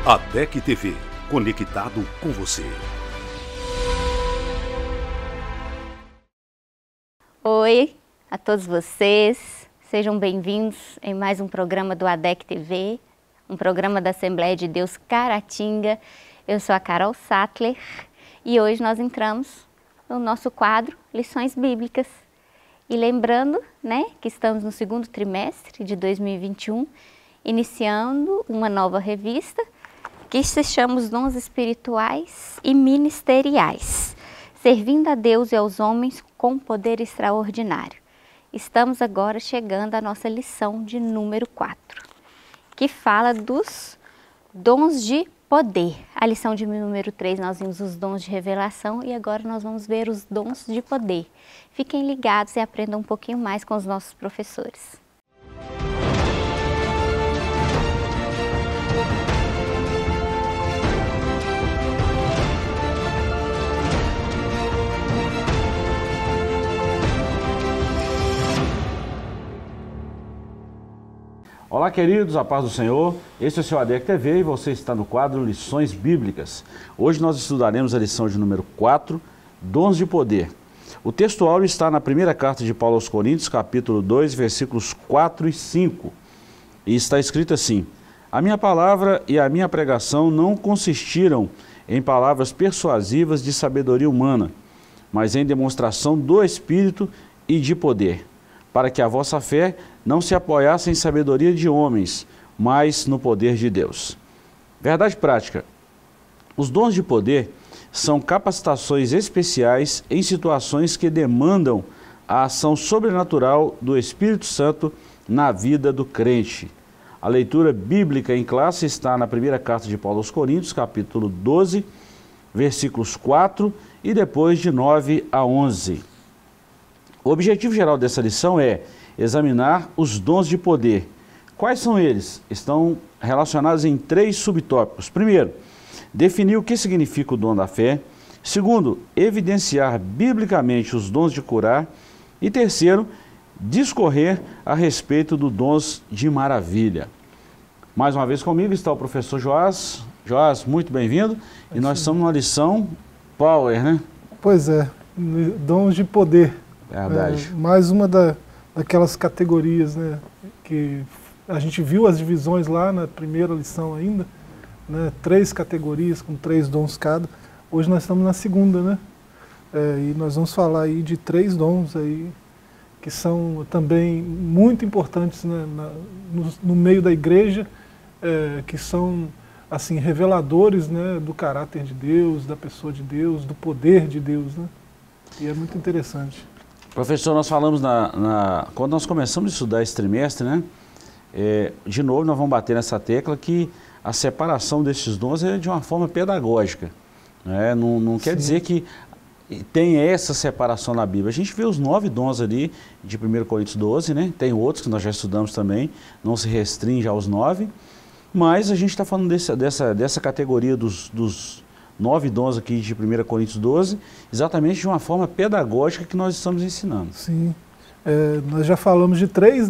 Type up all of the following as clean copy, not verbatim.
ADEC TV, conectado com você. Oi a todos vocês, sejam bem-vindos em mais um programa do ADEC TV, um programa da Assembleia de Deus Caratinga. Eu sou a Carol Sattler e hoje nós entramos no nosso quadro Lições Bíblicas. E lembrando, que estamos no segundo trimestre de 2021, iniciando uma nova revista que se chama Os Dons Espirituais e Ministeriais, servindo a Deus e aos homens com poder extraordinário. Estamos agora chegando à nossa lição de número 4, que fala dos dons de poder. A lição de número 3 nós vimos os dons de revelação e agora nós vamos ver os dons de poder. Fiquem ligados e aprendam um pouquinho mais com os nossos professores. Olá, queridos, a paz do Senhor. Este é o seu ADEC TV e você está no quadro Lições Bíblicas. Hoje nós estudaremos a lição de número 4, Dons de Poder. O texto áureo está na primeira carta de Paulo aos Coríntios, capítulo 2, versículos 4 e 5. E está escrito assim: A minha palavra e a minha pregação não consistiram em palavras persuasivas de sabedoria humana, mas em demonstração do Espírito e de poder, para que a vossa fé não se apoiasse em sabedoria de homens, mas no poder de Deus. Verdade prática. Os dons de poder são capacitações especiais em situações que demandam a ação sobrenatural do Espírito Santo na vida do crente. A leitura bíblica em classe está na primeira carta de Paulo aos Coríntios, capítulo 12, versículos 4 e depois de 9 a 11. O objetivo geral dessa lição é examinar os dons de poder. Quais são eles? Estão relacionados em 3 subtópicos. Primeiro, definir o que significa o dom da fé. Segundo, evidenciar biblicamente os dons de curar. E terceiro, discorrer a respeito dos dons de maravilha. Mais uma vez comigo está o professor Joás. Joás, muito bem-vindo. E nós estamos numa lição Power, né? Pois é, dons de poder. Verdade. Mais uma daquelas categorias, que a gente viu as divisões lá na primeira lição ainda, 3 categorias com 3 dons cada. Hoje nós estamos na segunda, e nós vamos falar aí de 3 dons aí que são também muito importantes, no meio da igreja, que são assim reveladores, do caráter de Deus, da pessoa de Deus, do poder de Deus, E é muito interessante. Professor, nós falamos quando nós começamos a estudar esse trimestre, de novo nós vamos bater nessa tecla que a separação desses dons é de uma forma pedagógica. Não quer dizer que tem essa separação na Bíblia. A gente vê os 9 dons ali de 1 Coríntios 12, tem outros que nós já estudamos também, não se restringe aos 9, mas a gente está falando dessa categoria dos 9 dons aqui de 1 Coríntios 12, exatamente de uma forma pedagógica que nós estamos ensinando. Sim, nós já falamos de 3,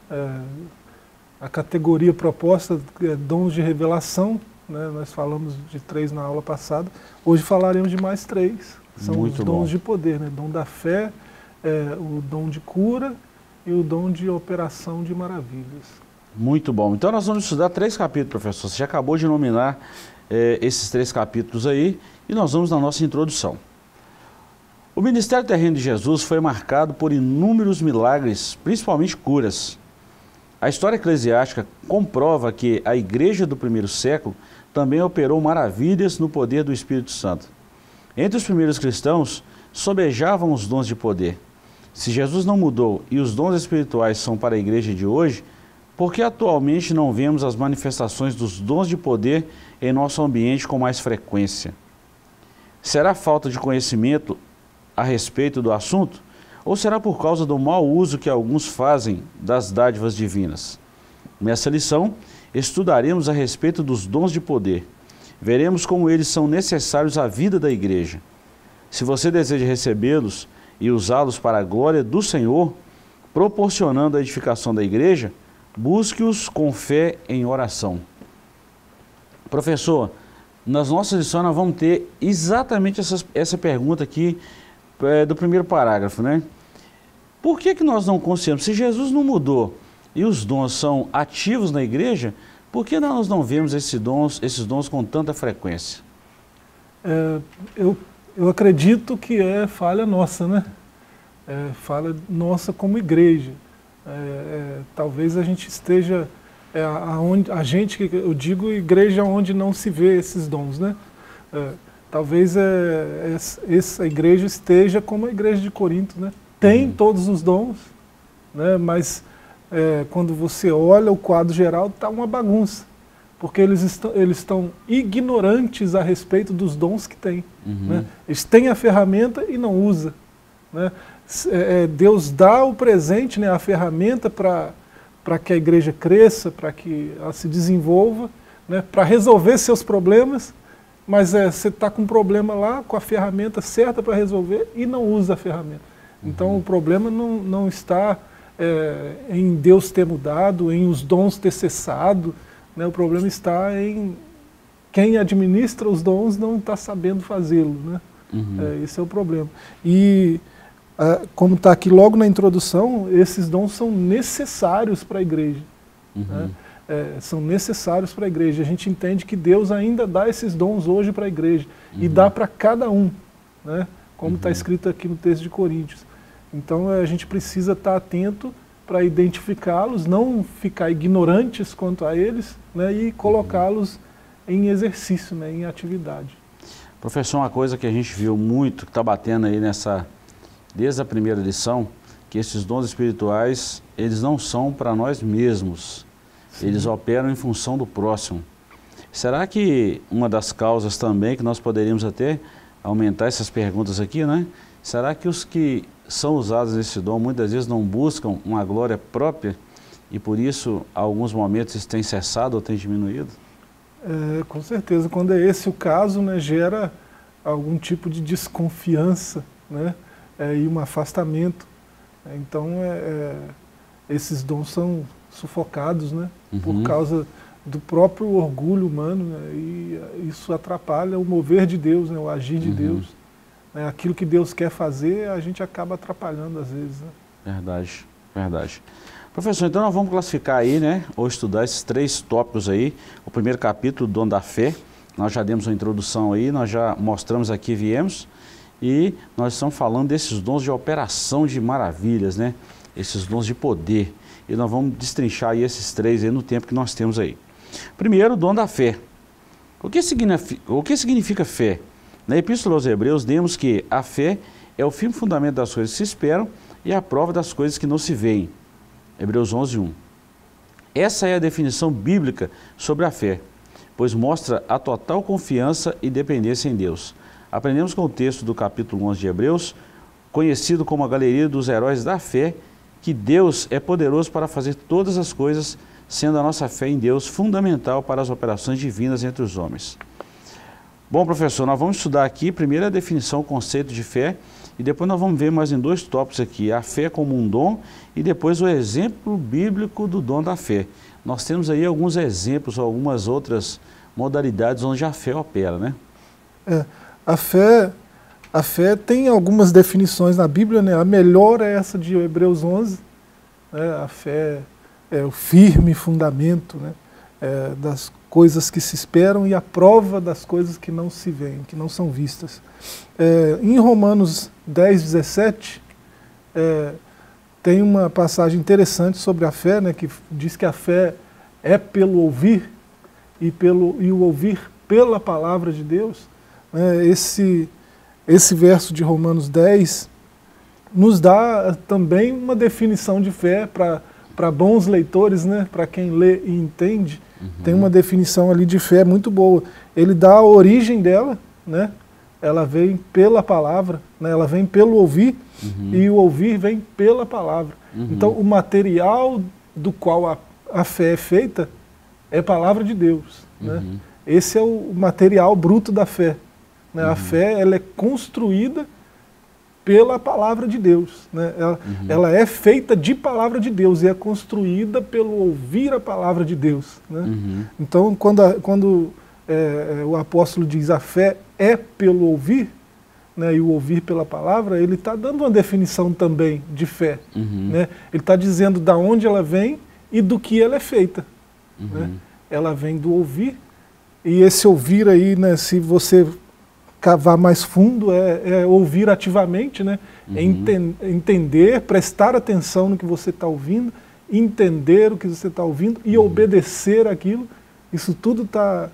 a categoria proposta é dons de revelação, nós falamos de 3 na aula passada, hoje falaremos de mais 3, são Muito os dons bom. de poder, dom da fé, o dom de cura e o dom de operação de maravilhas. Muito bom, então nós vamos estudar 3 capítulos, professor, você já acabou de nominar esses 3 capítulos aí, e nós vamos na nossa introdução. O ministério terreno de Jesus foi marcado por inúmeros milagres, principalmente curas. A história eclesiástica comprova que a igreja do primeiro século também operou maravilhas no poder do Espírito Santo. Entre os primeiros cristãos, sobejavam os dons de poder. Se Jesus não mudou e os dons espirituais são para a igreja de hoje, por que atualmente não vemos as manifestações dos dons de poder em nosso ambiente com mais frequência? Será falta de conhecimento a respeito do assunto? Ou será por causa do mau uso que alguns fazem das dádivas divinas? Nessa lição, estudaremos a respeito dos dons de poder. Veremos como eles são necessários à vida da igreja. Se você deseja recebê-los e usá-los para a glória do Senhor, proporcionando a edificação da igreja, busque-os com fé em oração. Professor, nas nossas lições nós vamos ter exatamente essa pergunta aqui do primeiro parágrafo, né? Por que nós não consideramos? Se Jesus não mudou e os dons são ativos na igreja, por que nós não vemos esses dons com tanta frequência? Eu acredito que é falha nossa, né? Falha nossa como igreja. Talvez a gente esteja, eu digo igreja onde não se vê esses dons, né? Talvez essa igreja esteja como a igreja de Corinto, né? Tem todos os dons, né? Mas quando você olha o quadro geral, está uma bagunça, porque eles estão ignorantes a respeito dos dons que têm. Né? Eles têm a ferramenta e não usam. Né? Deus dá o presente, né, a ferramenta para que a igreja cresça, para que ela se desenvolva, né, para resolver seus problemas, mas você está com um problema lá, com a ferramenta certa para resolver e não usa a ferramenta. Então o problema não está em Deus ter mudado, em os dons ter cessado, né? O problema está em quem administra os dons não está sabendo fazê-lo. Né? Esse é o problema. E como está aqui logo na introdução, esses dons são necessários para a igreja. Né? São necessários para a igreja. A gente entende que Deus ainda dá esses dons hoje para a igreja. E dá para cada um, né? Como está escrito aqui no texto de Coríntios. Então a gente precisa estar atento para identificá-los, não ficar ignorantes quanto a eles, né? E colocá-los em exercício, né? Em atividade. Professor, uma coisa que a gente viu muito, que está batendo aí desde a primeira lição, que esses dons espirituais, eles não são para nós mesmos. Sim. Eles operam em função do próximo. Será que uma das causas também que nós poderíamos até aumentar essas perguntas aqui, né? Será que os que são usados nesse dom muitas vezes não buscam uma glória própria e por isso, em alguns momentos, isso tem cessado ou tem diminuído? Com certeza, quando é esse o caso, né, gera algum tipo de desconfiança, né, e um afastamento. Então, esses dons são sufocados, né, por causa do próprio orgulho humano, né, e isso atrapalha o mover de Deus, né, o agir de Deus. Aquilo que Deus quer fazer, a gente acaba atrapalhando às vezes. Né? Verdade, verdade. Professor, então nós vamos classificar aí, né, ou estudar esses 3 tópicos aí. O primeiro capítulo, o dom da fé, nós já demos uma introdução aí, nós já mostramos aqui, viemos, e nós estamos falando desses dons de operação de maravilhas, né, esses dons de poder. E nós vamos destrinchar aí esses 3 aí no tempo que nós temos aí. Primeiro, o dom da fé. O que significa fé? Na Epístola aos Hebreus, lemos que a fé é o firme fundamento das coisas que se esperam e a prova das coisas que não se veem. Hebreus 11:1. Essa é a definição bíblica sobre a fé, pois mostra a total confiança e dependência em Deus. Aprendemos com o texto do capítulo 11 de Hebreus, conhecido como a galeria dos heróis da fé, que Deus é poderoso para fazer todas as coisas, sendo a nossa fé em Deus fundamental para as operações divinas entre os homens. Bom, professor, nós vamos estudar aqui primeiro a definição, o conceito de fé, e depois nós vamos ver mais em 2 tópicos aqui, a fé como um dom e depois o exemplo bíblico do dom da fé. Nós temos aí alguns exemplos, algumas outras modalidades onde a fé opera, né? A fé tem algumas definições na Bíblia, né? A melhor é essa de Hebreus 11, né? A fé é o firme fundamento, né? Das coisas que se esperam e a prova das coisas que não se veem, que não são vistas. Em Romanos 10:17, tem uma passagem interessante sobre a fé, né, que diz que a fé é pelo ouvir e o ouvir pela palavra de Deus. Esse verso de Romanos 10 nos dá também uma definição de fé para bons leitores, né, para quem lê e entende. Tem uma definição ali de fé muito boa. Ele dá a origem dela, né? Ela vem pela palavra, né? Ela vem pelo ouvir, e o ouvir vem pela palavra. Então, o material do qual a fé é feita é a palavra de Deus. Né? Esse é o material bruto da fé. Né? A fé, ela é construída pela palavra de Deus. Né? Ela é feita de palavra de Deus e é construída pelo ouvir a palavra de Deus. Né? Então, quando o apóstolo diz a fé é pelo ouvir, né, e o ouvir pela palavra, ele está dando uma definição também de fé. Né? Ele está dizendo da onde ela vem e do que ela é feita. Né? Ela vem do ouvir, e esse ouvir aí, né, se você cavar mais fundo, é ouvir ativamente, né? Entender, prestar atenção no que você está ouvindo, entender o que você está ouvindo e obedecer aquilo. Isso tudo está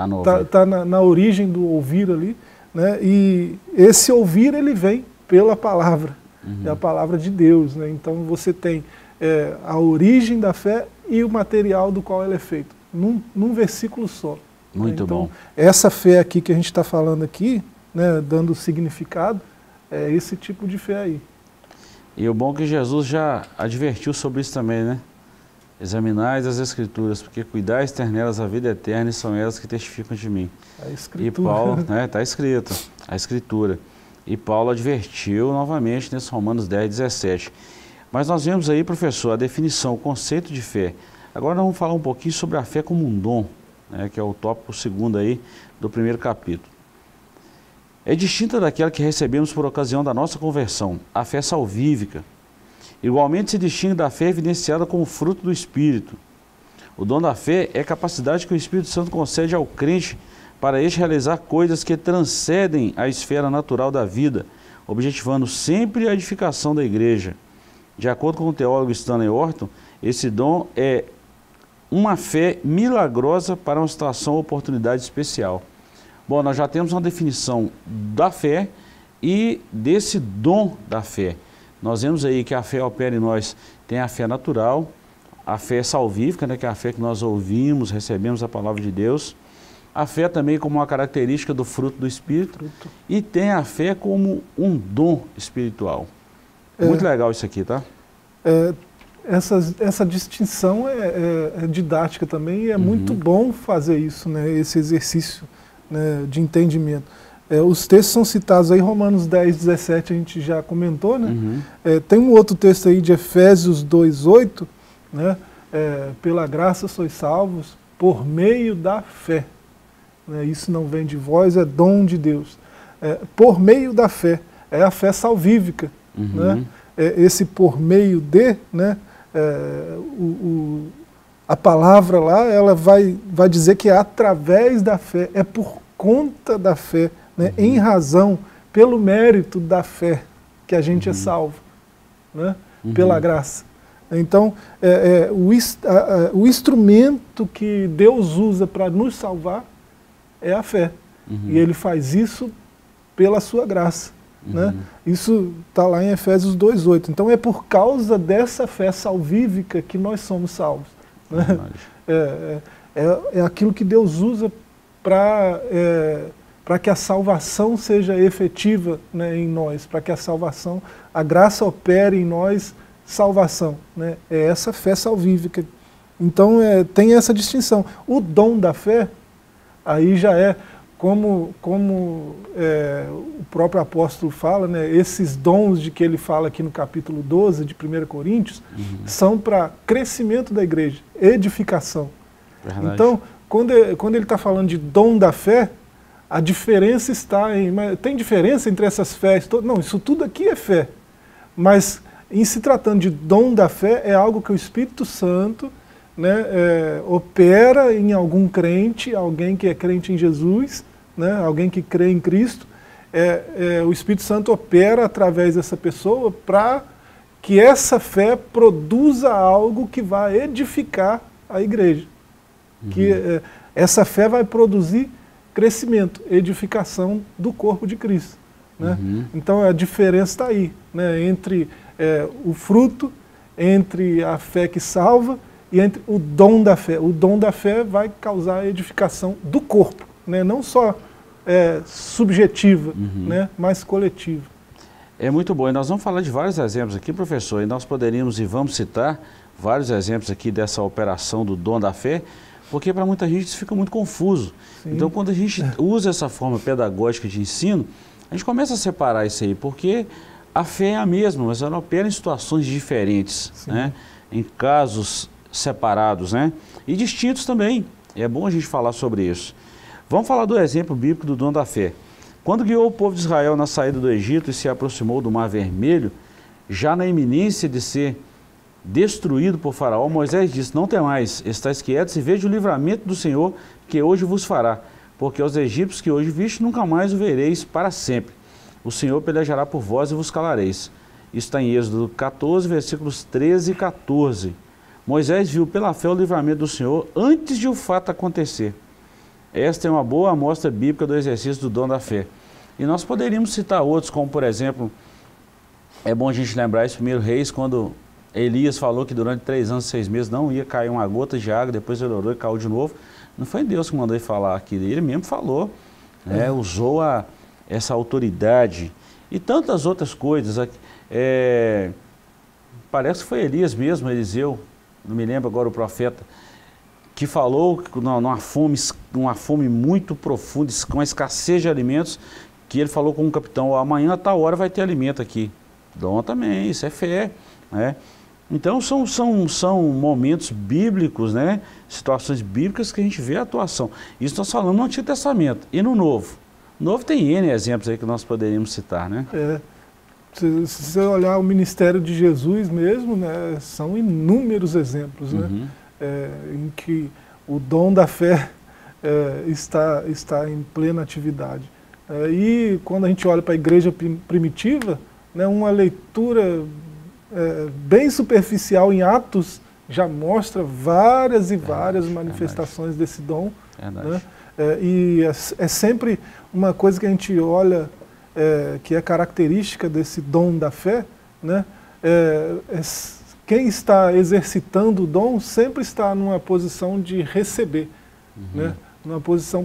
na origem do ouvir ali, né? E esse ouvir, ele vem pela palavra, é a palavra de Deus, né? Então você tem a origem da fé e o material do qual ela é feita, num versículo só. Muito então, bom. Essa fé aqui que a gente está falando aqui, né, dando significado, é esse tipo de fé aí. E o bom é que Jesus já advertiu sobre isso também, né? Examinais as Escrituras, porque cuidais ter nelas a vida eterna e são elas que testificam de mim. A Escritura. E Paulo, né, está escrito, a Escritura. E Paulo advertiu novamente nesse Romanos 10, 17. Mas nós vemos aí, professor, a definição, o conceito de fé. Agora nós vamos falar um pouquinho sobre a fé como um dom, né, que é o tópico 2 aí do primeiro capítulo. É distinta daquela que recebemos por ocasião da nossa conversão, a fé salvífica. Igualmente se distingue da fé evidenciada como fruto do Espírito. O dom da fé é a capacidade que o Espírito Santo concede ao crente para este realizar coisas que transcendem a esfera natural da vida, objetivando sempre a edificação da igreja. De acordo com o teólogo Stanley Orton, esse dom é uma fé milagrosa para uma situação ou oportunidade especial. Bom, nós já temos uma definição da fé e desse dom da fé. Nós vemos aí que a fé opera em nós, tem a fé natural, a fé salvífica, né, que é a fé que nós ouvimos, recebemos a palavra de Deus. A fé também como uma característica do fruto do Espírito. E tem a fé como um dom espiritual. Muito legal isso aqui, tá? Essa distinção é didática também, e é muito bom fazer isso, né, esse exercício, né, de entendimento. Os textos são citados aí, Romanos 10, 17, a gente já comentou, né? Tem um outro texto aí de Efésios 2, 8, né? Pela graça sois salvos por meio da fé. Né? Isso não vem de vós, é dom de Deus. Por meio da fé, é a fé salvífica. Né? Esse por meio de, né? A palavra lá, ela vai dizer que é através da fé, é por conta da fé, né? Em razão, pelo mérito da fé que a gente é salvo, né? Pela graça. Então, o instrumento que Deus usa para nos salvar é a fé. E Ele faz isso pela sua graça. Né? Isso está lá em Efésios 2,8. Então é por causa dessa fé salvífica que nós somos salvos. Né? É aquilo que Deus usa para que a salvação seja efetiva, né, em nós, para que a graça opere em nós salvação. Né? É essa fé salvífica. Então tem essa distinção. O dom da fé, aí já é como o próprio apóstolo fala, né, esses dons de que ele fala aqui no capítulo 12 de 1 Coríntios, são para crescimento da igreja, edificação. Verdade. Então, quando ele está falando de dom da fé, a diferença está em... Tem diferença entre essas fés todas? Não, isso tudo aqui é fé. Mas, em se tratando de dom da fé, é algo que o Espírito Santo, né, opera em algum crente, alguém que é crente em Jesus, né, alguém que crê em Cristo. O Espírito Santo opera através dessa pessoa para que essa fé produza algo que vai edificar a igreja. Que essa fé vai produzir crescimento, edificação do corpo de Cristo. Né? Então a diferença está aí, né, entre o fruto, entre a fé que salva e entre o dom da fé. O dom da fé vai causar a edificação do corpo, né, não só subjetiva, né, mas coletiva. É muito bom. E nós vamos falar de vários exemplos aqui, professor, e nós poderíamos e vamos citar vários exemplos aqui dessa operação do dom da fé, porque para muita gente isso fica muito confuso. Sim. Então, quando a gente usa essa forma pedagógica de ensino, a gente começa a separar isso aí, porque a fé é a mesma, mas ela opera em situações diferentes, né? Em casos separados, né? E distintos também. É bom a gente falar sobre isso. Vamos falar do exemplo bíblico do dom da fé. Quando guiou o povo de Israel na saída do Egito e se aproximou do Mar Vermelho, já na iminência de ser destruído por Faraó, Moisés disse: não temais, estáis quietos e veja o livramento do Senhor que hoje vos fará, porque aos egípcios que hoje viste nunca mais o vereis para sempre. O Senhor pelejará por vós e vos calareis. Isso está em Êxodo 14, versículos 13 e 14. Moisés viu pela fé o livramento do Senhor antes de o fato acontecer. Esta é uma boa amostra bíblica do exercício do dom da fé. E nós poderíamos citar outros, como por exemplo, é bom a gente lembrar esse 1 Reis, quando Elias falou que durante 3 anos e 6 meses não ia cair uma gota de água, depois ele orou e caiu de novo. Não foi Deus que mandou ele falar aquilo, ele mesmo falou, usou essa autoridade e tantas outras coisas. Parece que foi Elias mesmo, Eliseu, não me lembro agora o profeta, que falou numa fome muito profunda, com uma escassez de alimentos, que ele falou com o capitão: amanhã a tal hora vai ter alimento aqui. Dom também, isso é fé, né? Então são momentos bíblicos, né? Situações bíblicas que a gente vê a atuação. Isso nós falamos no Antigo Testamento. E no Novo? No Novo tem N exemplos aí que nós poderíamos citar, né? Se você olhar o ministério de Jesus mesmo, né, são inúmeros exemplos, né? Em que o dom da fé está em plena atividade. E quando a gente olha para a igreja primitiva, né, uma leitura bem superficial em Atos já mostra várias e várias manifestações desse dom. Né? E é sempre uma coisa que a gente olha que é característica desse dom da fé, né? Quem está exercitando o dom sempre está numa posição de receber, né? Numa posição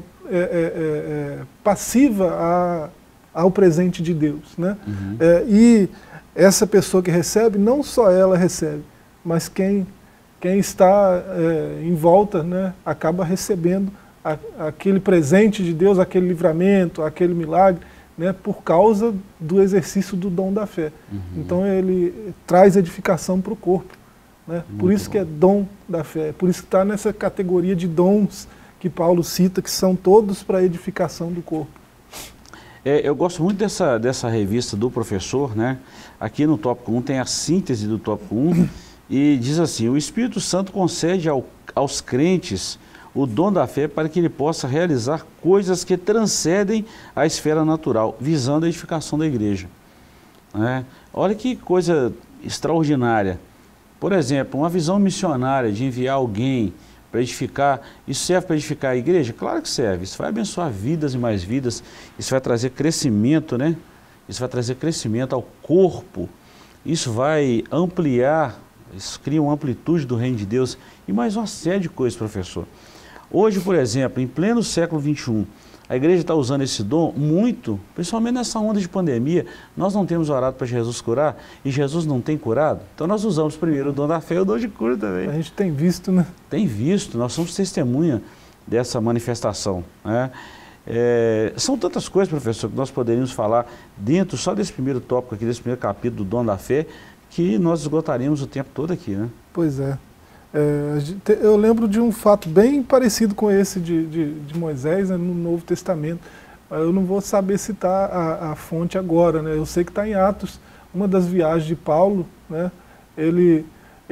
passiva ao presente de Deus, né? E essa pessoa que recebe, não só ela recebe, mas quem está em volta, né, acaba recebendo aquele presente de Deus, aquele livramento, aquele milagre, né, por causa do exercício do dom da fé. Então ele traz edificação para o corpo, né? Por isso que é dom da fé, por isso que está nessa categoria de dons que Paulo cita, que são todos para edificação do corpo. Eu gosto muito dessa revista do professor, né? Aqui no tópico 1 tem a síntese do tópico 1 e diz assim: o Espírito Santo concede aos crentes o dom da fé para que ele possa realizar coisas que transcendem a esfera natural, visando a edificação da igreja. Olha que coisa extraordinária. Por exemplo, uma visão missionária de enviar alguém para edificar, isso serve para edificar a igreja? Claro que serve, isso vai abençoar vidas e mais vidas, isso vai trazer crescimento, né? Isso vai trazer crescimento ao corpo, isso vai ampliar, isso cria uma amplitude do reino de Deus e mais uma série de coisas, professor. Hoje, por exemplo, em pleno século XXI, a igreja está usando esse dom muito, principalmente nessa onda de pandemia. Nós não temos orado para Jesus curar e Jesus não tem curado. Então nós usamos primeiro o dom da fé e o dom de cura também. A gente tem visto, né? Tem visto, nós somos testemunha dessa manifestação, né? São tantas coisas, professor, que nós poderíamos falar dentro só desse primeiro tópico aqui, desse primeiro capítulo do dom da fé, que nós esgotaríamos o tempo todo aqui, né? Pois é. Eu lembro de um fato bem parecido com esse de Moisés, né, no Novo Testamento. Eu não vou saber citar a fonte agora, né? Eu sei que está em Atos, uma das viagens de Paulo, né? Ele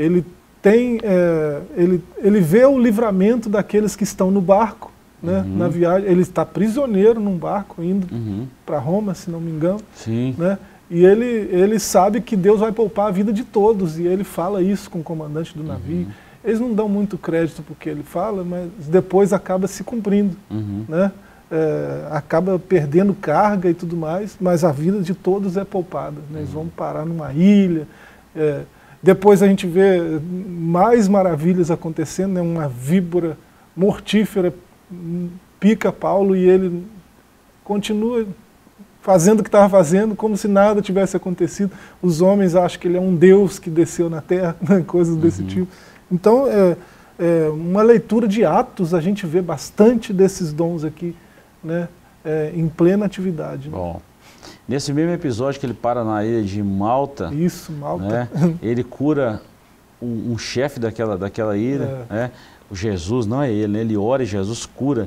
vê o livramento daqueles que estão no barco, né? Na viagem. Ele está prisioneiro num barco, indo para Roma, se não me engano. Sim. Né? E ele sabe que Deus vai poupar a vida de todos, e ele fala isso com o comandante do navio. Eles não dão muito crédito porque ele fala, mas depois acaba se cumprindo, né? Acaba perdendo carga e tudo mais, mas a vida de todos é poupada, né? Eles vão parar numa ilha. Depois a gente vê mais maravilhas acontecendo, né? Uma víbora mortífera pica Paulo e ele continua fazendo o que estava fazendo, como se nada tivesse acontecido. Os homens acham que ele é um Deus que desceu na terra, né? Coisas desse tipo. Então, uma leitura de Atos, a gente vê bastante desses dons aqui, né? Em plena atividade. Né? Bom, nesse mesmo episódio que ele para na ilha de Malta, isso, Malta, né? Ele cura um chefe daquela ilha, né? O Jesus, não é ele, né? Ele ora e Jesus cura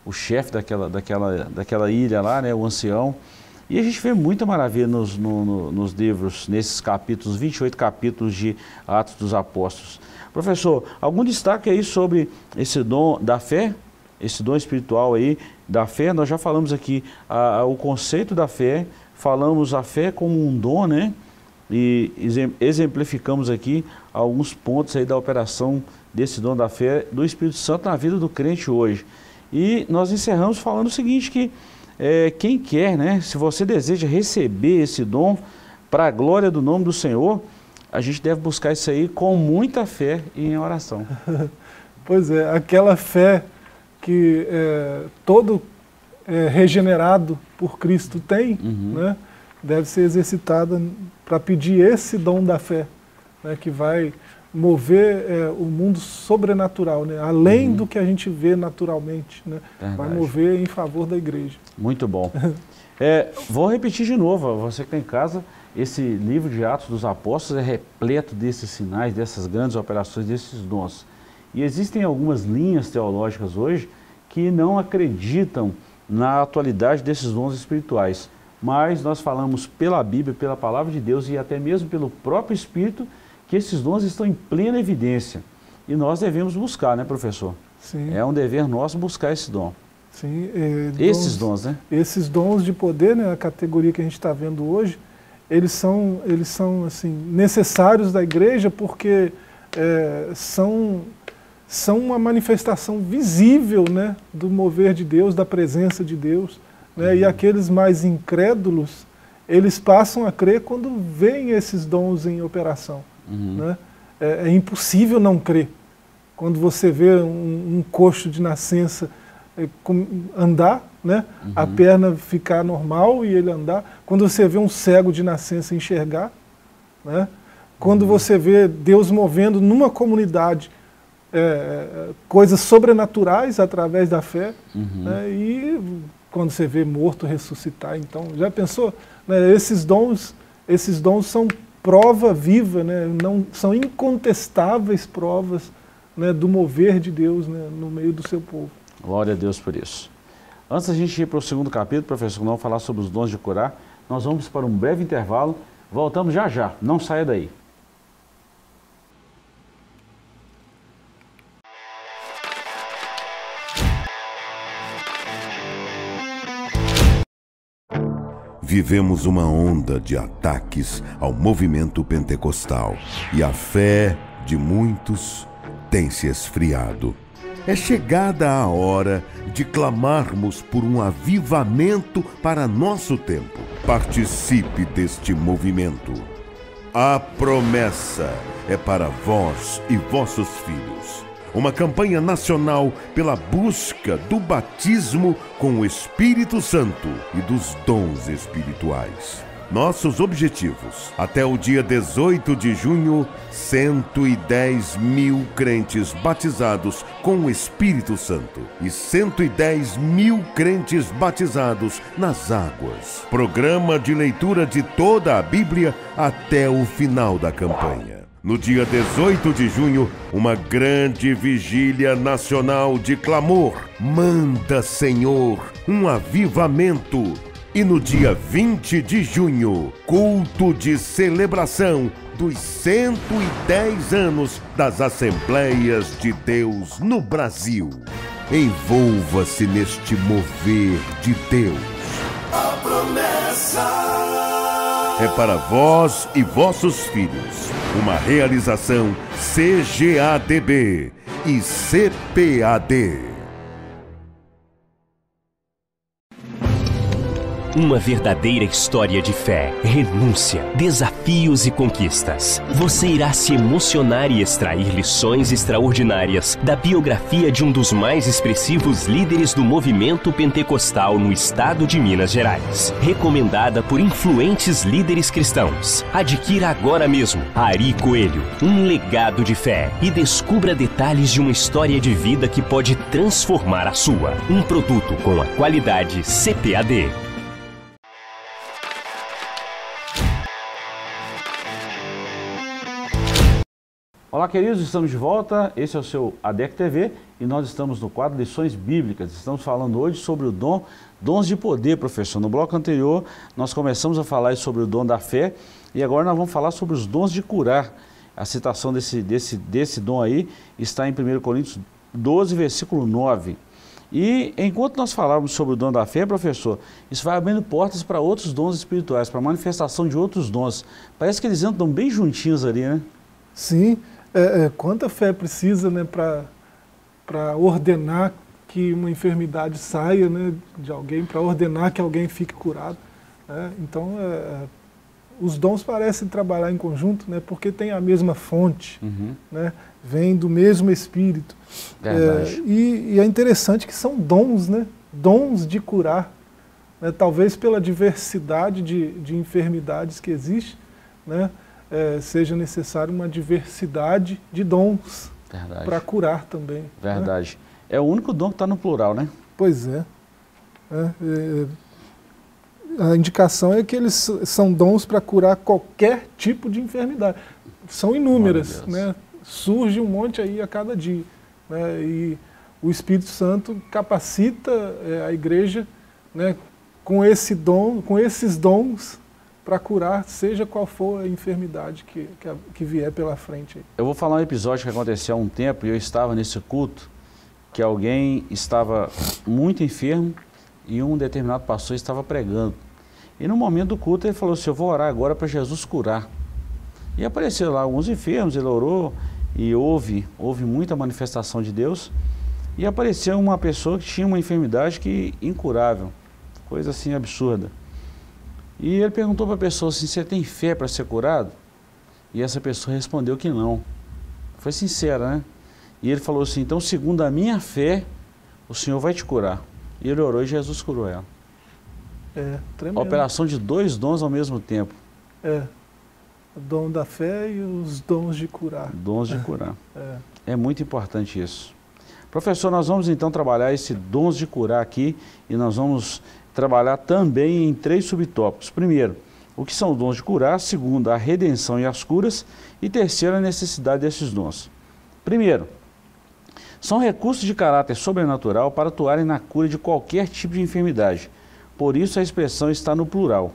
o chefe daquela ilha lá, né, o ancião. E a gente vê muita maravilha nos livros, nesses capítulos, 28 capítulos de Atos dos Apóstolos. Professor, algum destaque aí sobre esse dom da fé, esse dom espiritual aí da fé? Nós já falamos aqui o conceito da fé, falamos a fé como um dom, né? E exemplificamos aqui alguns pontos aí da operação desse dom da fé do Espírito Santo na vida do crente hoje. E nós encerramos falando o seguinte, que quem quer, né, se você deseja receber esse dom para a glória do nome do Senhor, a gente deve buscar isso aí com muita fé e em oração. Pois é, aquela fé que todo regenerado por Cristo tem, né, deve ser exercitada para pedir esse dom da fé, né, que vai mover o mundo sobrenatural, né? Além do que a gente vê naturalmente, né? Vai mover em favor da igreja. Muito bom. Vou repetir de novo, você que está em casa, esse livro de Atos dos Apóstolos é repleto desses sinais, dessas grandes operações, desses dons. E existem algumas linhas teológicas hoje que não acreditam na atualidade desses dons espirituais, mas nós falamos pela Bíblia, pela Palavra de Deus e até mesmo pelo próprio Espírito, que esses dons estão em plena evidência. E nós devemos buscar, né, professor? Sim. É um dever nosso buscar esse dom. Sim. Esses dons, né? Esses dons de poder, né, a categoria que a gente está vendo hoje, eles são assim, necessários da igreja porque são uma manifestação visível, né, do mover de Deus, da presença de Deus. Né, e aqueles mais incrédulos, eles passam a crer quando veem esses dons em operação. Né? É impossível não crer. Quando você vê um coxo de nascença andar, né? A perna ficar normal e ele andar. Quando você vê um cego de nascença enxergar, né? Quando você vê Deus movendo numa comunidade coisas sobrenaturais através da fé, né? E quando você vê morto ressuscitar, então, já pensou? Né? Esses dons são prova viva, né? Não, são incontestáveis provas, né, do mover de Deus, né, no meio do seu povo. Glória a Deus por isso. Antes da gente ir para o segundo capítulo, professor, nós vamos falar sobre os dons de curar, nós vamos para um breve intervalo, voltamos já já, não saia daí. Vivemos uma onda de ataques ao movimento pentecostal e a fé de muitos tem se esfriado. É chegada a hora de clamarmos por um avivamento para nosso tempo. Participe deste movimento. A promessa é para vós e vossos filhos. Uma campanha nacional pela busca do batismo com o Espírito Santo e dos dons espirituais. Nossos objetivos: até o dia 18 de junho, 110 mil crentes batizados com o Espírito Santo e 110 mil crentes batizados nas águas. Programa de leitura de toda a Bíblia até o final da campanha. No dia 18 de junho, uma grande vigília nacional de clamor. Manda, Senhor, um avivamento. E no dia 20 de junho, culto de celebração dos 110 anos das Assembleias de Deus no Brasil. Envolva-se neste mover de Deus. A promessa é para vós e vossos filhos. Uma realização CGADB e CPAD. Uma verdadeira história de fé, renúncia, desafios e conquistas. Você irá se emocionar e extrair lições extraordinárias da biografia de um dos mais expressivos líderes do movimento pentecostal no estado de Minas Gerais. Recomendada por influentes líderes cristãos. Adquira agora mesmo Ari Coelho, um legado de fé, e descubra detalhes de uma história de vida que pode transformar a sua. Um produto com a qualidade CPAD. Olá, queridos, estamos de volta. Esse é o seu ADEC TV e nós estamos no quadro Lições Bíblicas. Estamos falando hoje sobre o dons de poder, professor. No bloco anterior, nós começamos a falar sobre o dom da fé e agora nós vamos falar sobre os dons de curar. A citação desse dom aí está em 1 Coríntios 12, versículo 9. E enquanto nós falávamos sobre o dom da fé, professor, isso vai abrindo portas para outros dons espirituais, para a manifestação de outros dons. Parece que eles andam bem juntinhos ali, né? Sim, quanta fé precisa, né, para ordenar que uma enfermidade saia, né, de alguém, para ordenar que alguém fique curado. Né? Então, os dons parecem trabalhar em conjunto, né, porque tem a mesma fonte, né, vem do mesmo Espírito. E é interessante que são dons, né, dons de curar. Né, talvez pela diversidade de enfermidades que existe, né, seja necessário uma diversidade de dons para curar também. Verdade. Né? É o único dom que está no plural, né? Pois é. A indicação é que eles são dons para curar qualquer tipo de enfermidade. São inúmeras, né? Surge um monte aí a cada dia. Né? E o Espírito Santo capacita a igreja, né, com esses dons para curar, seja qual for a enfermidade que vier pela frente. Eu vou falar um episódio que aconteceu há um tempo e eu estava nesse culto, que alguém estava muito enfermo e um determinado pastor estava pregando. E no momento do culto ele falou assim, eu vou orar agora para Jesus curar. E apareceram lá alguns enfermos, ele orou e houve muita manifestação de Deus. E apareceu uma pessoa que tinha uma enfermidade incurável, coisa assim absurda. E ele perguntou para a pessoa assim, você tem fé para ser curado? E essa pessoa respondeu que não. Foi sincera, né? E ele falou assim, então segundo a minha fé, o Senhor vai te curar. E ele orou e Jesus curou ela. Tremendo. A operação de dois dons ao mesmo tempo. O dom da fé e os dons de curar. Dons de curar. É muito importante isso. Professor, nós vamos então trabalhar esse dons de curar aqui e nós vamos trabalhar também em 3 subtópicos. Primeiro, o que são os dons de curar. Segundo, a redenção e as curas. E terceiro, a necessidade desses dons. Primeiro, são recursos de caráter sobrenatural para atuarem na cura de qualquer tipo de enfermidade. Por isso a expressão está no plural.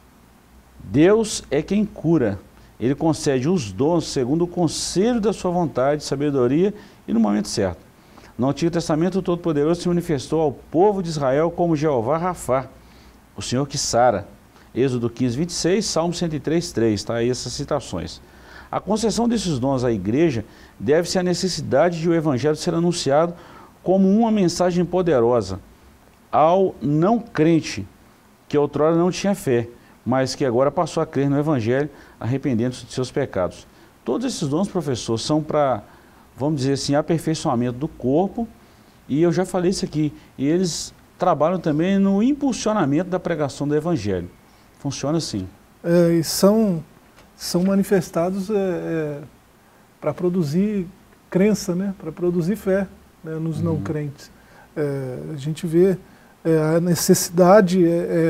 Deus é quem cura. Ele concede os dons segundo o conselho da sua vontade, sabedoria e no momento certo. No Antigo Testamento, o Todo-Poderoso se manifestou ao povo de Israel como Jeová Rafá, o Senhor que sara. Êxodo 15, 26, Salmo 103, 3, está aí essas citações. A concessão desses dons à igreja deve-se à necessidade de o Evangelho ser anunciado como uma mensagem poderosa ao não crente, que outrora não tinha fé, mas que agora passou a crer no Evangelho, arrependendo-se de seus pecados. Todos esses dons, professor, são para, vamos dizer assim, aperfeiçoamento do corpo, e eu já falei isso aqui, e eles trabalham também no impulsionamento da pregação do Evangelho. Funciona assim. E são manifestados para produzir crença, né? Para produzir fé, né, nos não crentes. A gente vê a necessidade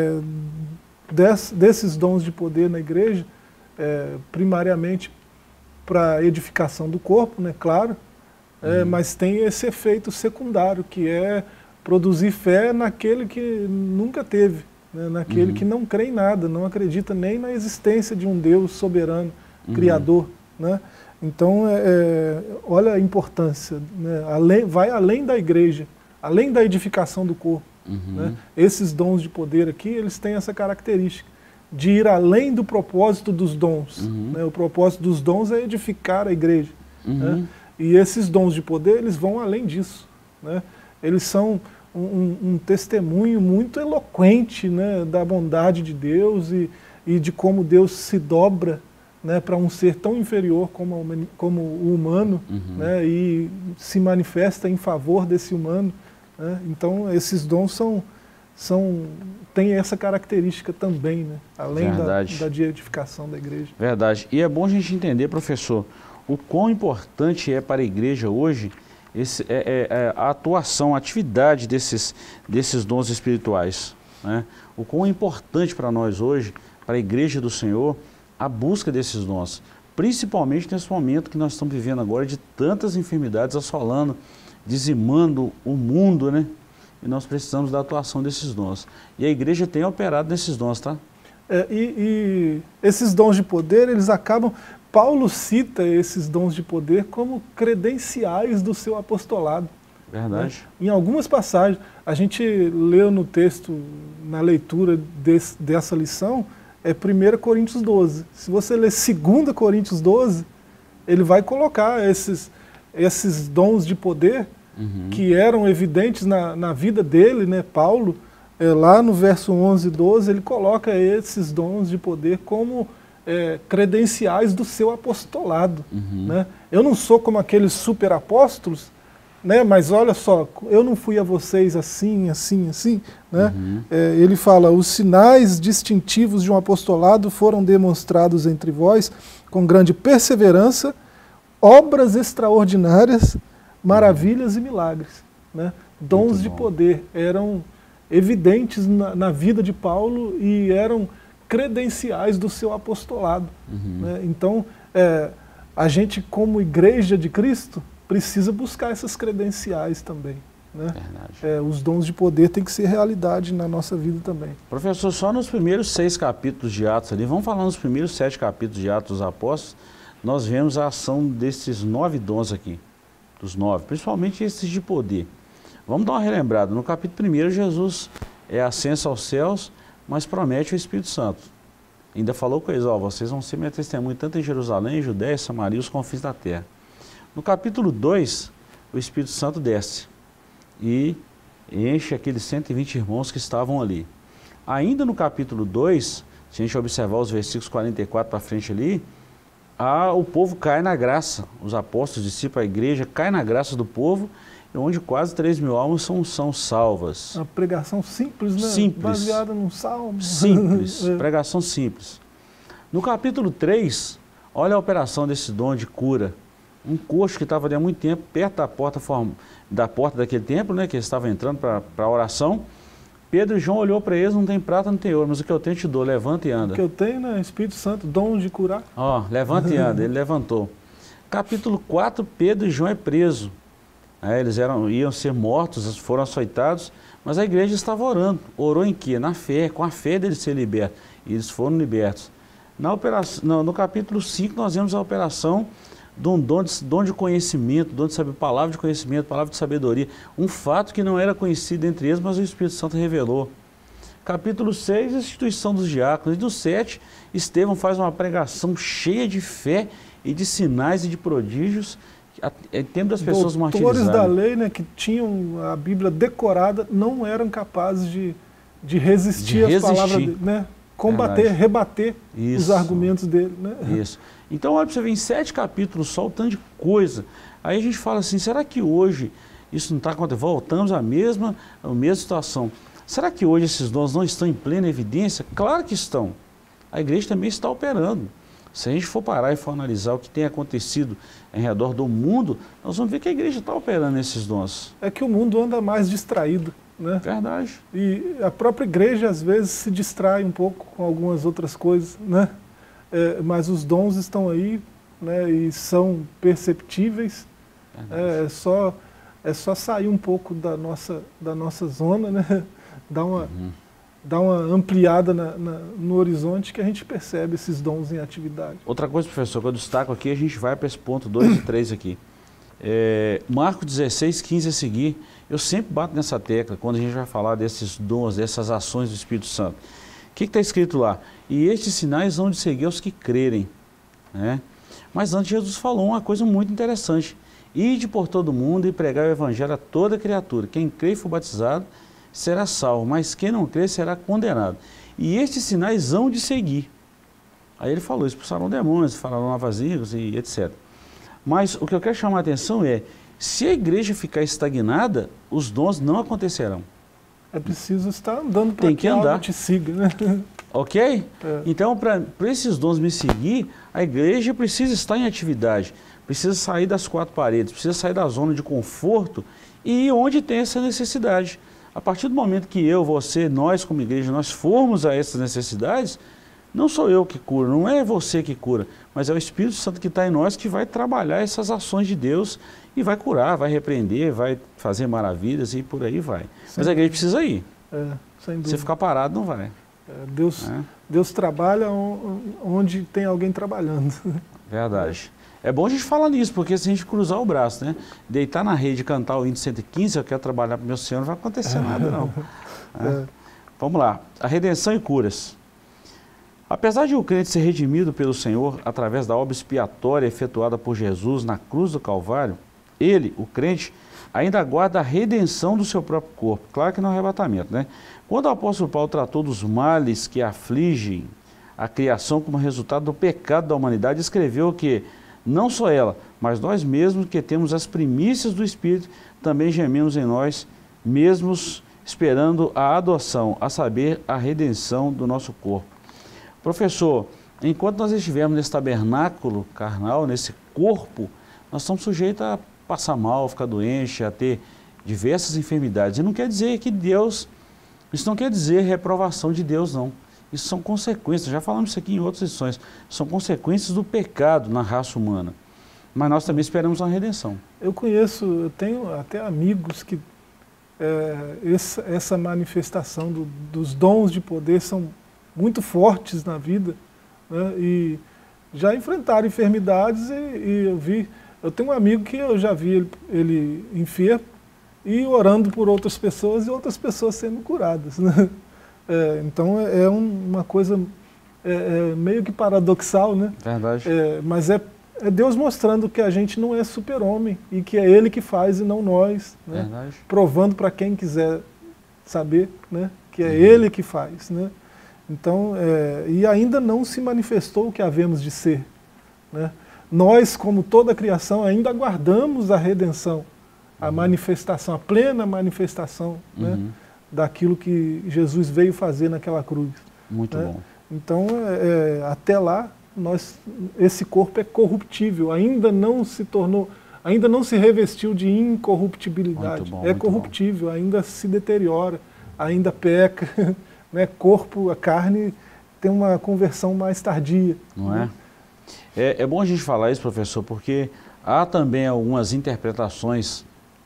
desses dons de poder na igreja, primariamente para edificação do corpo, né, claro, mas tem esse efeito secundário, que é produzir fé naquele que nunca teve, né, naquele que não crê em nada, não acredita nem na existência de um Deus soberano, criador. Né? Então, olha a importância, né, vai além da igreja, além da edificação do corpo. Né? Esses dons de poder aqui, eles têm essa característica de ir além do propósito dos dons. Né? O propósito dos dons é edificar a igreja. Né? E esses dons de poder, eles vão além disso. Né? Eles são um testemunho muito eloquente, né, da bondade de Deus e de como Deus se dobra, né, para um ser tão inferior como o humano, né, e se manifesta em favor desse humano. Né? Então, esses dons têm essa característica também, né? Além da de edificação da igreja. Verdade. E é bom a gente entender, professor, o quão importante é para a igreja hoje a atuação, a atividade desses dons espirituais. Né? O quão é importante para nós hoje, para a igreja do Senhor, a busca desses dons. principalmente nesse momento que nós estamos vivendo agora de tantas enfermidades assolando, dizimando o mundo, né? E nós precisamos da atuação desses dons. E a igreja tem operado nesses dons, tá? E esses dons de poder, eles acabam... Paulo cita esses dons de poder como credenciais do seu apostolado. Verdade. Né? Em algumas passagens, a gente leu no texto, na leitura dessa lição, é 1 Coríntios 12. Se você ler 2 Coríntios 12, ele vai colocar esses dons de poder que eram evidentes na vida dele, né? Paulo, lá no verso 11 e 12, ele coloca esses dons de poder como credenciais do seu apostolado. Né? Eu não sou como aqueles super apóstolos, né? Mas olha só, eu não fui a vocês assim, assim, assim. Né? Ele fala, os sinais distintivos de um apostolado foram demonstrados entre vós com grande perseverança, obras extraordinárias, maravilhas e milagres. Né? Dons de poder eram evidentes na vida de Paulo e eram credenciais do seu apostolado. Né? Então, a gente, como igreja de Cristo, precisa buscar essas credenciais também. Né? Os dons de poder têm que ser realidade na nossa vida também. Professor, só nos primeiros 6 capítulos de Atos ali, vamos falar nos primeiros 7 capítulos de Atos dos Apóstolos, nós vemos a ação desses 9 dons aqui, dos 9, principalmente esses de poder. Vamos dar uma relembrada. No capítulo 1, Jesus é ascenso aos céus, mas promete o Espírito Santo. Ainda falou com eles, vocês vão ser minha testemunha tanto em Jerusalém, Judéia, Samaria e os confins da terra. No capítulo 2, o Espírito Santo desce e enche aqueles 120 irmãos que estavam ali. Ainda no capítulo 2, se a gente observar os versículos 44 para frente ali, o povo cai na graça, os apóstolos, os discípulos, a igreja cai na graça do povo, onde quase 3.000 almas são salvas. Uma pregação simples, né? Simples. Baseada num salmo. Simples, pregação simples. No capítulo 3, olha a operação desse dom de cura. Um coxo que estava ali há muito tempo, perto da porta daquele templo, né, que eles estavam entrando para a oração. Pedro e João olhou para eles, não tem prata, não tem ouro, mas o que eu tenho te dou, levanta e anda. O que eu tenho, né, Espírito Santo, dom de curar. Levanta e anda, ele levantou. Capítulo 4, Pedro e João é preso. Eles iam ser mortos, foram açoitados, mas a igreja estava orando. Orou em quê? Na fé, com a fé deles ser libertos. E eles foram libertos. No capítulo 5, nós vemos a operação de um dom de conhecimento, dom de saber, palavra de conhecimento, palavra de sabedoria. Um fato que não era conhecido entre eles, mas o Espírito Santo revelou. Capítulo 6, a instituição dos diáconos. E no 7, Estevão faz uma pregação cheia de fé e de sinais e de prodígios, em tempo das pessoas martirizadas. Doutores da lei, né, que tinham a Bíblia decorada, não eram capazes de resistir às palavras dele, né? Combater, rebater os argumentos dele. Né? Isso. Então, olha para você ver, em 7 capítulos, só o tanto de coisa. Aí a gente fala assim, será que hoje isso não está acontecendo? Voltamos à mesma situação. Será que hoje esses dons não estão em plena evidência? Claro que estão. A igreja também está operando. Se a gente for parar e for analisar o que tem acontecido em redor do mundo, nós vamos ver que a igreja está operando esses dons. É que o mundo anda mais distraído. Né? Verdade. E a própria igreja, às vezes, se distrai um pouco com algumas outras coisas, né? Mas os dons estão aí, né? E são perceptíveis. É só sair um pouco da nossa zona, né? Dar uma ampliada no horizonte que a gente percebe esses dons em atividade. Outra coisa, professor, que eu destaco aqui, a gente vai para esse ponto 2 e 3 aqui. Marcos 16, 15 a seguir, eu sempre bato nessa tecla quando a gente vai falar desses dons, dessas ações do Espírito Santo. O que está escrito lá? E estes sinais vão de seguir aos que crerem. Né? Mas antes Jesus falou uma coisa muito interessante. Ide por todo mundo e pregar o evangelho a toda criatura. Quem crê e for batizado será salvo, mas quem não crê será condenado. E estes sinais hão de seguir. Aí ele falou, expulsarão demônios, falarão novas línguas e etc. Mas o que eu quero chamar a atenção é, se a igreja ficar estagnada, os dons não acontecerão. É preciso estar andando para que algo te siga, né? Ok? Então, para esses dons me seguir, a igreja precisa estar em atividade, precisa sair das 4 paredes, precisa sair da zona de conforto e ir onde tem essa necessidade. A partir do momento que eu, você, nós como igreja, nós formos a essas necessidades, não sou eu que curo, não é você que cura, mas é o Espírito Santo que está em nós que vai trabalhar essas ações de Deus e vai curar, vai repreender, vai fazer maravilhas e por aí vai. Mas a igreja precisa ir. Sem dúvida. Se ficar parado, não vai. Deus trabalha onde tem alguém trabalhando. Verdade. É bom a gente falar nisso, porque se a gente cruzar o braço, né? Deitar na rede e cantar o hino 115, eu quero trabalhar para o meu Senhor, não vai acontecer nada, não. Vamos lá. A redenção e curas. Apesar de o crente ser redimido pelo Senhor através da obra expiatória efetuada por Jesus na cruz do Calvário, ele, o crente, ainda aguarda a redenção do seu próprio corpo. Claro que não é arrebatamento, né? Quando o apóstolo Paulo tratou dos males que afligem a criação como resultado do pecado da humanidade, escreveu que não só ela, mas nós mesmos que temos as primícias do Espírito, também gememos em nós, mesmos esperando a adoção, a saber, a redenção do nosso corpo. Professor, enquanto nós estivermos nesse tabernáculo carnal, nesse corpo, nós estamos sujeitos a passar mal, ficar doente, a ter diversas enfermidades. E não quer dizer que Deus, isso não quer dizer reprovação de Deus, não. Isso são consequências, já falamos isso aqui em outras lições, são consequências do pecado na raça humana. Mas nós também esperamos uma redenção. Eu tenho até amigos que essa manifestação dos dons de poder são muito fortes na vida, né? E já enfrentaram enfermidades eu tenho um amigo que eu já vi ele enfermo e orando por outras pessoas e outras pessoas sendo curadas, né? Então é uma coisa meio que paradoxal, né? Verdade. Mas é Deus mostrando que a gente não é super-homem e que é Ele que faz e não nós, né? Verdade. Provando para quem quiser saber, né? Que é Ele que faz, né? Então, e ainda não se manifestou o que havemos de ser, né? Nós, como toda a criação, ainda aguardamos a redenção, a manifestação, a plena manifestação, né? Daquilo que Jesus veio fazer naquela cruz. Muito bom. Então, até lá, esse corpo é corruptível, ainda não se revestiu de incorruptibilidade. Muito bom, é corruptível, ainda se deteriora, ainda peca, né? A carne tem uma conversão mais tardia. Não é? É bom a gente falar isso, professor, porque há também algumas interpretações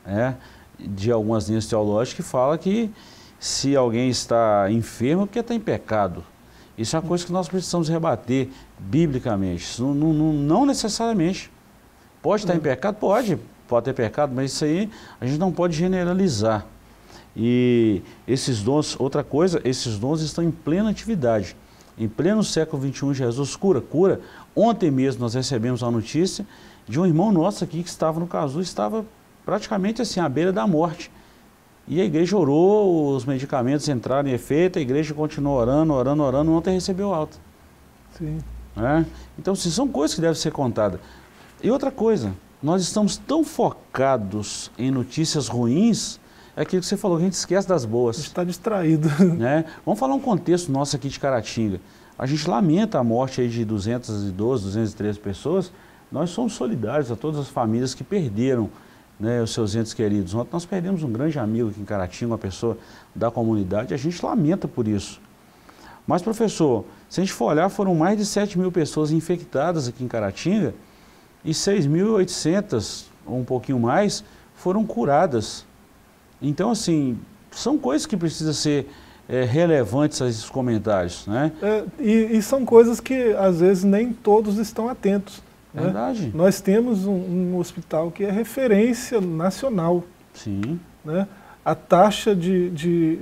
de algumas linhas teológicas que falam que se alguém está enfermo é porque está em pecado. Isso é uma coisa que nós precisamos rebater biblicamente. Isso não necessariamente. Pode estar em pecado? Pode ter pecado, mas isso aí a gente não pode generalizar. E esses dons, outra coisa, esses dons estão em plena atividade. Em pleno século XXI, Jesus cura. Ontem mesmo nós recebemos a notícia de um irmão nosso aqui que estava no casulo, estava praticamente assim, à beira da morte. E a igreja orou, os medicamentos entraram em efeito, a igreja continuou orando, ontem recebeu alta. Sim. Então, assim, são coisas que devem ser contadas. E outra coisa, nós estamos tão focados em notícias ruins, é aquilo que você falou, que a gente esquece das boas. A gente está distraído. Vamos falar um contexto nosso aqui de Caratinga. A gente lamenta a morte aí de 212, 213 pessoas. Nós somos solidários a todas as famílias que perderam, né, os seus entes queridos. Ontem nós perdemos um grande amigo aqui em Caratinga, uma pessoa da comunidade, a gente lamenta por isso. Mas, professor, se a gente for olhar, foram mais de 7.000 pessoas infectadas aqui em Caratinga e 6.800, ou um pouquinho mais, foram curadas. Então, assim, são coisas que precisam ser relevantes a esses comentários, né? E são coisas que, às vezes, nem todos estão atentos. Verdade. Né? Nós temos um hospital que é referência nacional. Sim. Né? A taxa de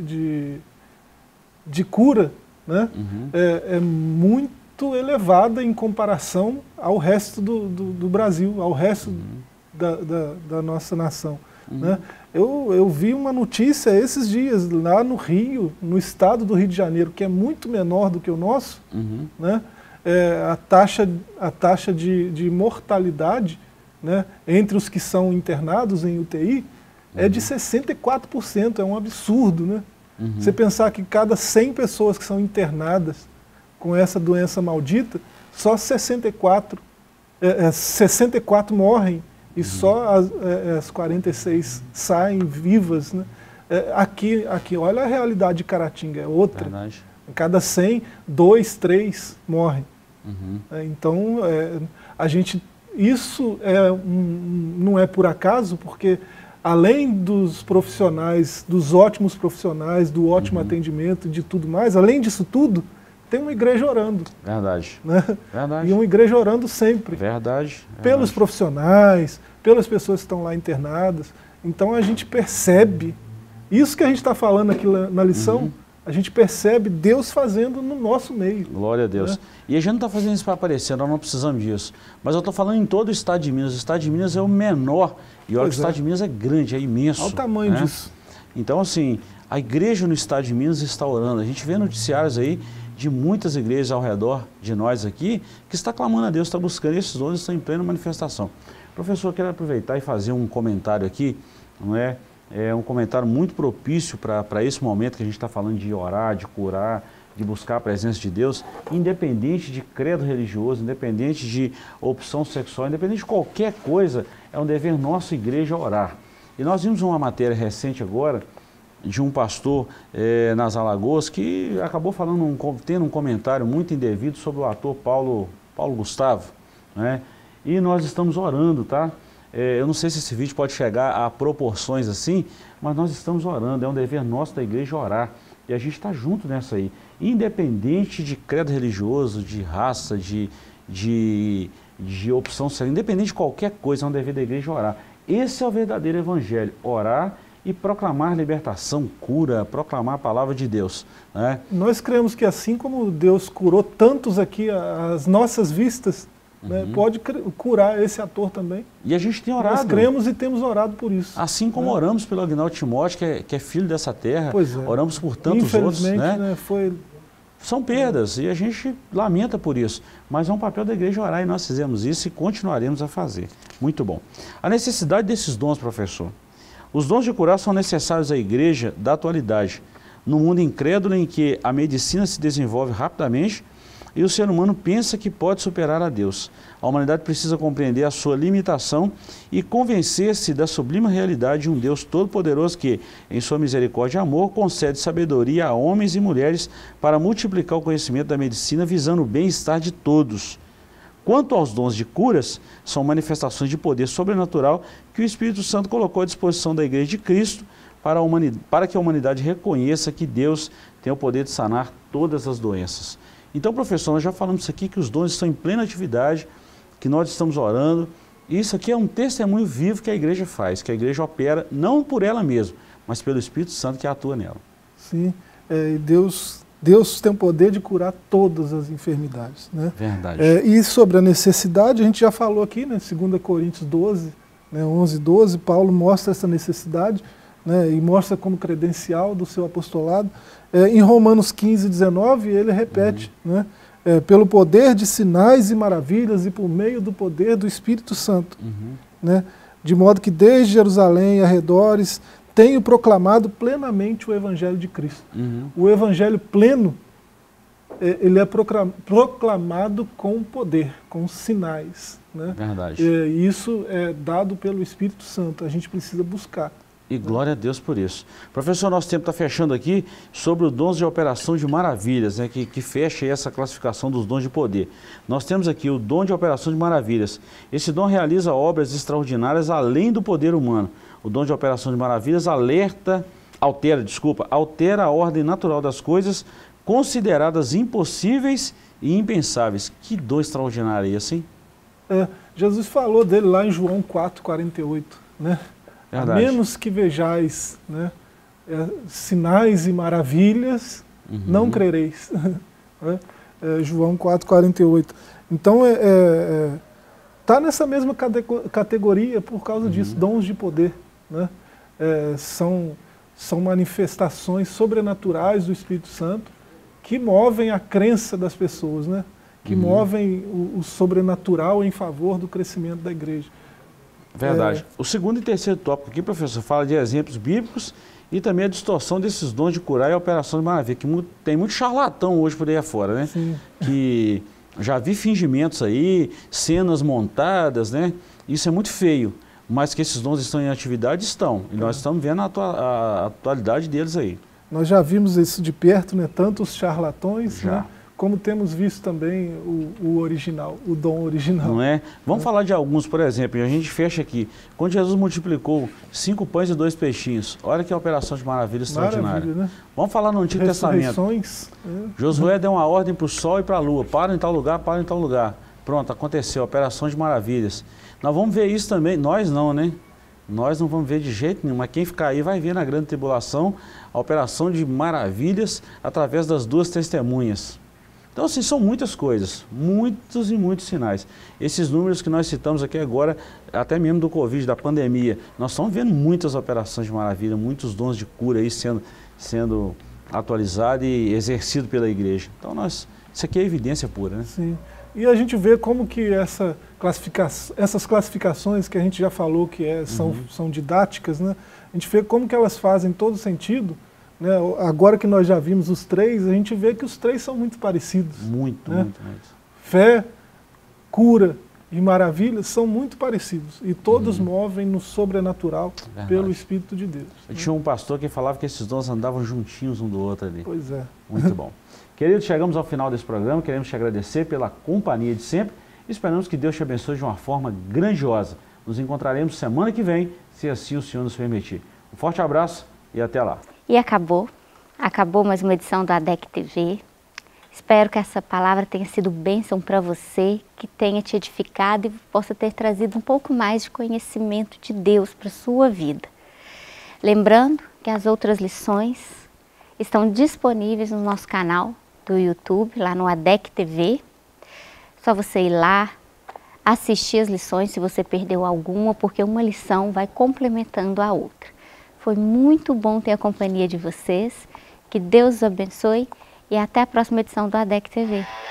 cura, né? É muito elevada em comparação ao resto do Brasil, ao resto da nossa nação. Né? Eu vi uma notícia esses dias lá no Rio, no estado do Rio de Janeiro, que é muito menor do que o nosso, né? A taxa de mortalidade, né, entre os que são internados em UTI é de 64%, é um absurdo, né? Você pensar que cada 100 pessoas que são internadas com essa doença maldita, só 64 morrem e só as 46 saem vivas, né? Aqui, olha a realidade de Caratinga, é outra. Em cada 100, 2, 3 morrem. Então, isso não é por acaso, porque além dos profissionais, dos ótimos profissionais, do ótimo atendimento, de tudo mais, além disso tudo, tem uma igreja orando. Verdade. Né? Verdade. E uma igreja orando sempre. Verdade. Pelos profissionais, pelas pessoas que estão lá internadas. Então a gente percebe, isso que a gente está falando aqui na lição, a gente percebe Deus fazendo no nosso meio. Glória a Deus. Né? E a gente não está fazendo isso para aparecer, nós não precisamos disso. Mas eu estou falando em todo o estado de Minas. O estado de Minas é o menor. E olha que o estado de Minas é grande, é imenso. Olha o tamanho né? disso. Então, assim, a igreja no estado de Minas está orando. A gente vê noticiários aí de muitas igrejas ao redor de nós aqui que está clamando a Deus, está buscando, esses dons estão em plena manifestação. Professor, eu quero aproveitar e fazer um comentário aqui, não é? É um comentário muito propício para esse momento que a gente está falando de orar, de curar, de buscar a presença de Deus, independente de credo religioso, independente de opção sexual, independente de qualquer coisa, é um dever nosso, igreja, orar. E nós vimos uma matéria recente agora, de um pastor nas Alagoas, que acabou tendo um comentário muito indevido sobre o ator Paulo Gustavo, né? E nós estamos orando, tá? Eu não sei se esse vídeo pode chegar a proporções assim, mas nós estamos orando, é um dever nosso da igreja orar. E a gente está junto nessa aí. Independente de credo religioso, de raça, de opção sexual, independente de qualquer coisa, é um dever da igreja orar. Esse é o verdadeiro evangelho, orar e proclamar libertação, cura, proclamar a palavra de Deus. Né? Nós cremos que assim como Deus curou tantos aqui às nossas vistas, né, pode curar esse ator também. E a gente tem orado. Nós cremos e temos orado por isso. Assim como oramos pelo Agnaldo Timóteo, que é filho dessa terra, oramos por tantos outros. Né? São perdas e a gente lamenta por isso. Mas é um papel da igreja orar e nós fizemos isso e continuaremos a fazer. Muito bom. A necessidade desses dons, professor. Os dons de curar são necessários à igreja da atualidade, no mundo incrédulo em que a medicina se desenvolve rapidamente e o ser humano pensa que pode superar a Deus. A humanidade precisa compreender a sua limitação e convencer-se da sublime realidade de um Deus todo-poderoso que, em sua misericórdia e amor, concede sabedoria a homens e mulheres para multiplicar o conhecimento da medicina visando o bem-estar de todos. Quanto aos dons de curas, são manifestações de poder sobrenatural que o Espírito Santo colocou à disposição da Igreja de Cristo para que a humanidade reconheça que Deus tem o poder de sanar todas as doenças. Então, professor, nós já falamos aqui que os dons estão em plena atividade, que nós estamos orando. E isso aqui é um testemunho vivo que a igreja faz, que a igreja opera não por ela mesma, mas pelo Espírito Santo que atua nela. Sim, Deus tem o poder de curar todas as enfermidades. Né? Verdade. E sobre a necessidade, a gente já falou aqui, né, 2 Coríntios 12, né, 11 e 12, Paulo mostra essa necessidade, né, e mostra como credencial do seu apostolado. Em Romanos 15, 19, ele repete, né, pelo poder de sinais e maravilhas e por meio do poder do Espírito Santo. Né, de modo que desde Jerusalém e arredores tenho proclamado plenamente o Evangelho de Cristo. O Evangelho pleno, ele é proclamado com poder, com sinais. Né? Verdade. E isso é dado pelo Espírito Santo, a gente precisa buscar. E glória a Deus por isso. Professor, nosso tempo está fechando aqui sobre os dons de operação de maravilhas, né, que fecha essa classificação dos dons de poder. Nós temos aqui o dom de operação de maravilhas. Esse dom realiza obras extraordinárias além do poder humano. O dom de operação de maravilhas altera a ordem natural das coisas consideradas impossíveis e impensáveis. Que dom extraordinário é esse, hein? Jesus falou dele lá em João 4,48, né? Verdade. A menos que vejais, né, sinais e maravilhas, não crereis. João 4,48. Então, está nessa mesma categoria por causa disso, dons de poder. Né? São manifestações sobrenaturais do Espírito Santo que movem a crença das pessoas, né? Que movem o sobrenatural em favor do crescimento da igreja. Verdade. O segundo e terceiro tópico aqui, professor, fala de exemplos bíblicos e também a distorção desses dons de curar e a operação de maravilha, que tem muito charlatão hoje por aí afora, né? Sim. Que já vi fingimentos aí, cenas montadas, né? Isso é muito feio, mas que esses dons estão em atividade, estão. E nós estamos vendo a atualidade deles aí. Nós já vimos isso de perto, né? Tanto os charlatões, Já. né? Como temos visto também o original, o dom original. Não é? Vamos falar de alguns, por exemplo, e a gente fecha aqui. Quando Jesus multiplicou 5 pães e 2 peixinhos, olha que operação de maravilha extraordinária. Maravilha, né? Vamos falar no Antigo Testamento. Ressurreições, Josué deu uma ordem para o sol e para a lua, para em tal lugar, para em tal lugar. Pronto, aconteceu, operação de maravilhas. Nós vamos ver isso também, nós não, né? Nós não vamos ver de jeito nenhum, mas quem ficar aí vai ver na grande tribulação a operação de maravilhas através das 2 testemunhas. Então, assim, são muitas coisas, muitos e muitos sinais. Esses números que nós citamos aqui agora, até mesmo do Covid, da pandemia, nós estamos vendo muitas operações de maravilha, muitos dons de cura aí sendo atualizado e exercido pela igreja. Então, isso aqui é evidência pura, né? Sim. E a gente vê como que essas classificações que a gente já falou que são didáticas, né? A gente vê como que elas fazem todo sentido. Né? Agora que nós já vimos os 3, a gente vê que os 3 são muito parecidos. Muito, né? muito. Fé, cura e maravilha são muito parecidos. E todos movem no sobrenatural pelo Espírito de Deus. Eu tinha um pastor que falava que esses dons andavam juntinhos um do outro ali. Pois é. Muito bom. Queridos, chegamos ao final desse programa, queremos te agradecer pela companhia de sempre e esperamos que Deus te abençoe de uma forma grandiosa. Nos encontraremos semana que vem, se assim o Senhor nos permitir. Um forte abraço e até lá. E acabou mais uma edição do ADEC TV. Espero que essa palavra tenha sido bênção para você, que tenha te edificado e possa ter trazido um pouco mais de conhecimento de Deus para a sua vida. Lembrando que as outras lições estão disponíveis no nosso canal do YouTube, lá no ADEC TV. Só você ir lá, assistir as lições se você perdeu alguma, porque uma lição vai complementando a outra. Foi muito bom ter a companhia de vocês, que Deus os abençoe e até a próxima edição do ADEC TV.